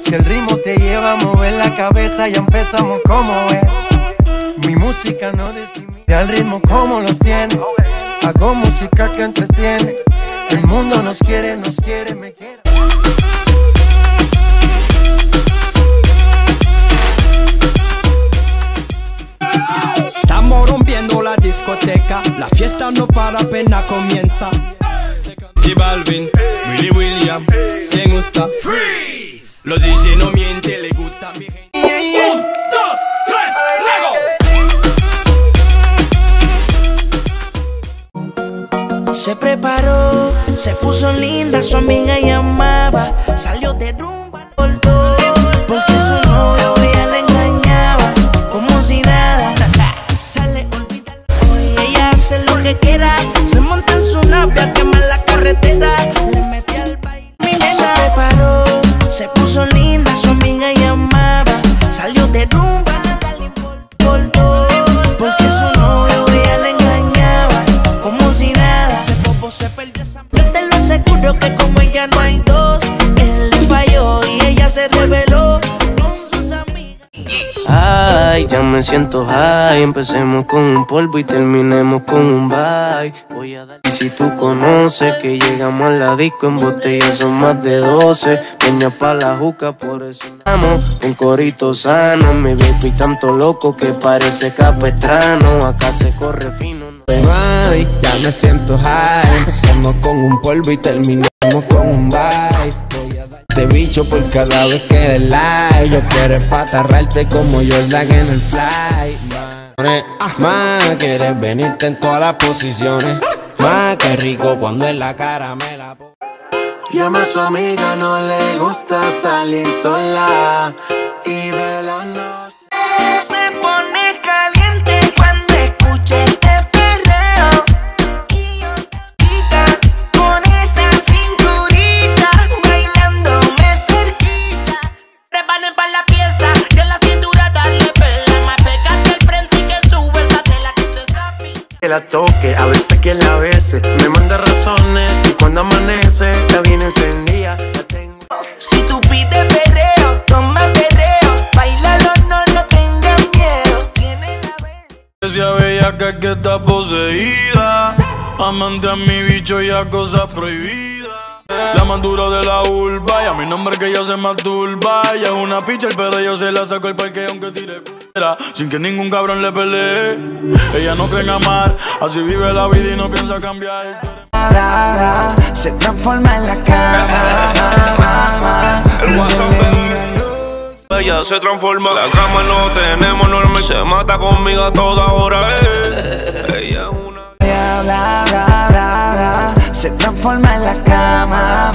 Si el ritmo te lleva a mover la cabeza, ya empezamos como es. Mi música no discrimina el ritmo como los tiene. Hago música que entretiene. El mundo nos quiere, me quiere. Estamos rompiendo la discoteca, la fiesta no para, apenas comienza. Y Balvin, Willy William, ¿quién gusta? Freeze. Los DJ no mienten, le gusta mi gente. 1, 2, 3, Lego. Se preparó, se puso linda, su amiga llamaba, salió de rumba por todo, porque su novio ella le engañaba, como si nada. Sale, olvida hoy, ella hace lo que quiera, se monta en su nave a quemar la carretera, le mete al baile. Se preparó, se puso linda, su amiga llamaba, salió de rumba, nada le importó todo, porque su novio ella le engañaba, como si nada. Ese bobo se perdió esa. Yo te lo aseguro que como ella no hay dos, él le falló y ella se reveló con sus amigas. Ay, ya me siento high. Empecemos con un polvo y terminemos con un bye. Voy a dar. Y si tú conoces que llegamos a la disco en botella son más de 12. Peña pa' la juca, por eso andamos un corito sano. Mi baby tanto loco que parece capestrano. Acá se corre fino. Ay, ya me siento high. Empezamos con un polvo y terminamos con un bye. Voy a darte bicho por cada vez que des like. Yo quiero espatarrarte como Jordan en el fly. Más quieres venirte en todas las posiciones. Más que rico cuando en la cara me la pongo. Llama a su amiga, no le gusta salir sola. Y de la noche Se pone caliente cuando escucha este perreo. Y yo chiquita con esa cinturita, bailándome cerquita. Preparen para la fiesta, que la cintura darle pela. Más pegarte al frente y que sube esa tela que te está pintando. que la toque, a veces que la bese. Me manda razones y cuando amanece está bien encendida. La tengo. Si tú pides perreo, toma perreo. Bailalo, no tengas miedo. Tiene la vez. Esa bella que está poseída, amante a mi bicho y a cosas prohibidas. La más dura de la urba y a mi nombre que ella se masturba. Ella es una picha, pero yo se la saco el parque aunque tire cuera, sin que ningún cabrón le pelee. Ella no cree en amar, así vive la vida y no piensa cambiar. Se transforma en la cama. Ella se transforma, la cama no tenemos normal. Se mata conmigo a toda hora. Ella es una. Se transforma en la cama.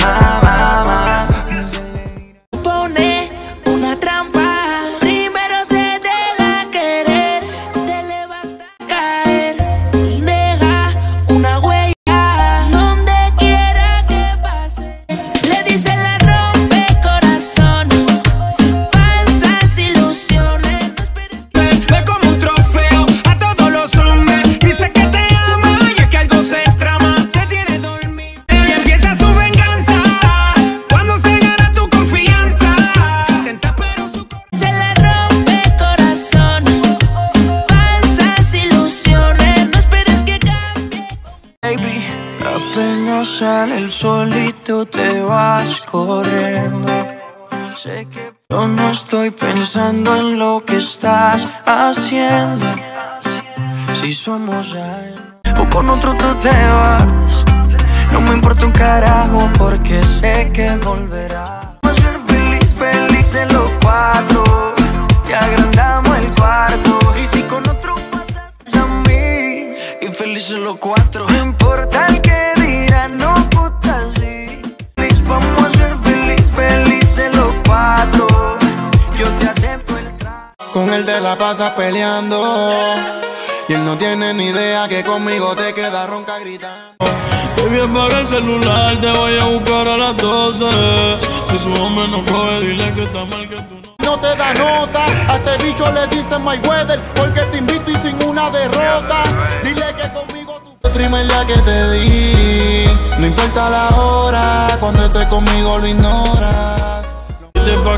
Pone una trampa. Primero se deja querer, te le basta caer y deja una huella donde quiera que pase. Le dice la rompe corazones, falsas ilusiones. No esperes que Ve como un trofeo a todos los hombres. Dice que te ama y es que algo se trama. Te tiene dormido y empieza su venganza. Cuando se gana tu confianza, tenta pero su se le rompe corazones, falsas ilusiones. No esperes que cambie. Baby, apenas sale el solito te vas corriendo. Sé que yo no estoy pensando en lo que estás haciendo. Si somos años o con otro tú te vas, no me importa un carajo porque sé que volverás. Vamos a ser felices los cuatro y agrandamos el cuarto. Y si con otro pasas a mí y felices los cuatro, no importa el que dirán, no puta sí. Vamos a ser felices los cuatro. Yo te acepto el trato. Con él te la pasas peleando y él no tiene ni idea que conmigo te queda ronca gritando. Baby, apaga el celular, te voy a buscar a las 12. Si su hombre no coge, dile que está mal que tú no. No te da nota, a este bicho le dicen my weather, porque te invito y sin una derrota. Dile que conmigo tú fue el primer día que te di. No importa la hora, cuando estés conmigo lo ignoras. Vete pa' acá si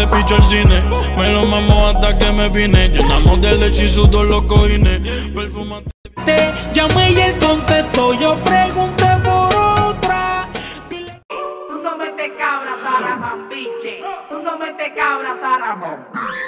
le picho al cine. Me lo mamo hasta que me vine. Llenamos de leche y sudor los cojines. Perfumante. Te llamé y él contestó. Yo pregunté por otra. Tú no metes cabra, Saramón, biche. Tú no metes cabra, Saramón.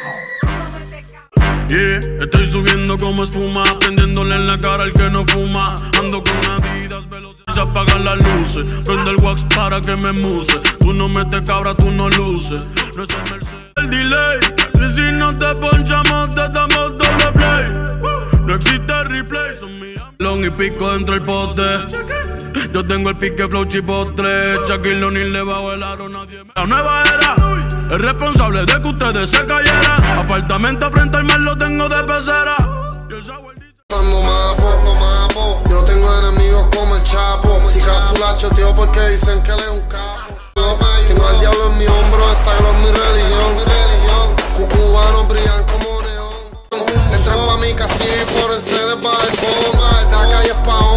Yeah, estoy subiendo como espuma, prendiéndole en la cara al que no fuma. Ando con Adidas, velocidad, se apagan las luces. Prende el wax para que me muse. Tú no metes cabra, tú no luces. No es el Mercedes, el delay. Y si no te ponchamos, te damos doble play. No existe replay, son mías. Long y pico dentro del pote. Yo tengo el pique flow chipotle. Shaquille O'Neal le bajo el aro, nadie me... La nueva era es responsable de que ustedes se cayeran. Apartamento frente al mar lo tengo de pecera. Y el sour dice... Mapo. Yo tengo enemigos como el Chapo. Si Casulacho, tío, porque dicen que él es un capo. Tengo al diablo en mi hombro, esta es mi religión. Cubanos brillan como neón. Entran pa' mi castillo y por el se les va el bomba. La calle es pa'